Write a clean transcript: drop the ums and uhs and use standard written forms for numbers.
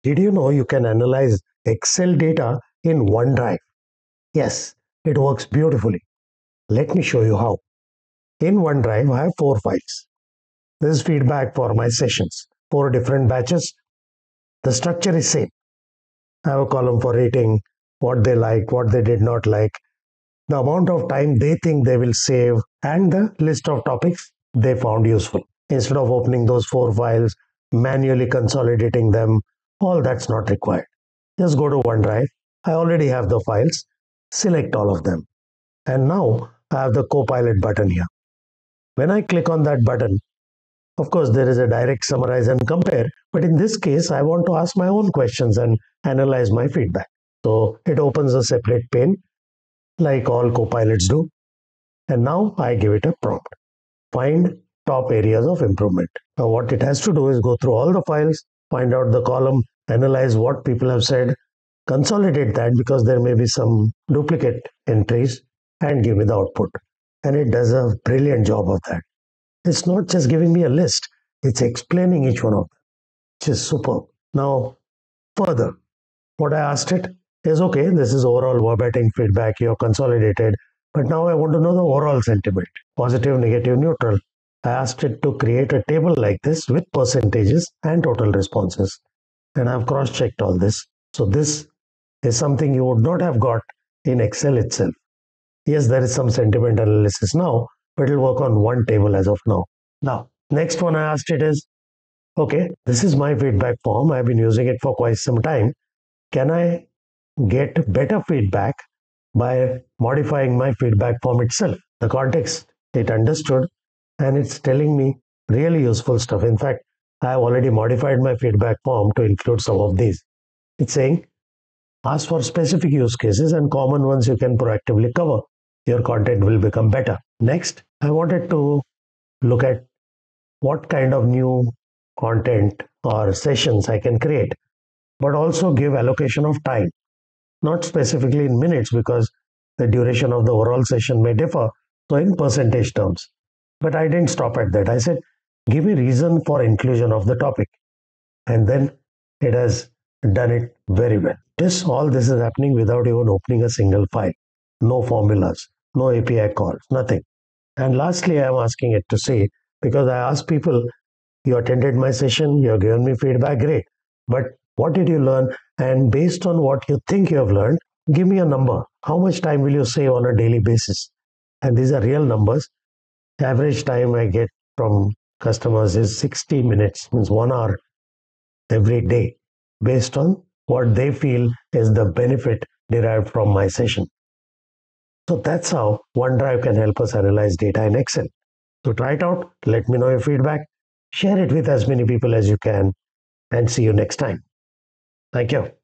Did you know you can analyze Excel data in OneDrive? Yes, it works beautifully. Let me show you how. In OneDrive, I have 4 files. This is feedback for my sessions. 4 different batches. The structure is same. I have a column for rating, what they liked, what they did not like, the amount of time they think they will save, and the list of topics they found useful. Instead of opening those 4 files, manually consolidating them, all that's not required. Just go to OneDrive. I already have the files. Select all of them. And now I have the Copilot button here. When I click on that button, of course, there is a direct summarize and compare. But in this case, I want to ask my own questions and analyze my feedback. So it opens a separate pane like all Copilots do. And now I give it a prompt. Find top areas of improvement. Now what it has to do is go through all the files, find out the column, analyze what people have said, consolidate that because there may be some duplicate entries, and give me the output. And it does a brilliant job of that. It's not just giving me a list, it's explaining each one of them, which is superb. Now, further, what I asked it is okay, this is overall verbatim feedback, you're consolidated, but now I want to know the overall sentiment, positive, negative, neutral. I asked it to create a table like this with percentages and total responses. And I've cross-checked all this. So this is something you would not have got in Excel itself. Yes, there is some sentiment analysis now, but it'll work on one table as of now. Now, next one I asked it is, okay, this is my feedback form. I've been using it for quite some time. Can I get better feedback by modifying my feedback form itself? The context it understood, and it's telling me really useful stuff. In fact, I have already modified my feedback form to include some of these. It's saying, ask for specific use cases and common ones you can proactively cover. Your content will become better. Next, I wanted to look at what kind of new content or sessions I can create, but also give allocation of time, not specifically in minutes because the duration of the overall session may differ, so in percentage terms. But I didn't stop at that. I said, give me reason for inclusion of the topic. And then it has done it very well. All this is happening without even opening a single file. No formulas, no API calls, nothing. And lastly, I'm asking it to say, because I asked people, you attended my session, you have given me feedback, great. But what did you learn? And based on what you think you have learned, give me a number. How much time will you save on a daily basis? And these are real numbers. Average time I get from customers is 60 minutes, means 1 hour every day, based on what they feel is the benefit derived from my session. So that's how OneDrive can help us analyze data in Excel. So try it out, let me know your feedback, share it with as many people as you can, and see you next time. Thank you.